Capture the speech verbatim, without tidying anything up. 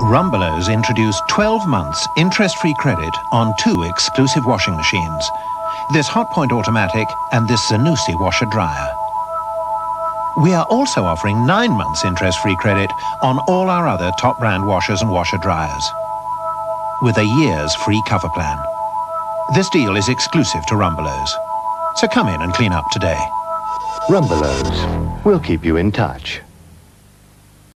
Rumbelows introduced twelve months interest-free credit on two exclusive washing machines, this Hotpoint automatic and this Zanussi washer-dryer. We are also offering nine months interest-free credit on all our other top brand washers and washer-dryers, with a year's free cover plan. This deal is exclusive to Rumbelows, so come in and clean up today. Rumbelows. We'll keep you in touch.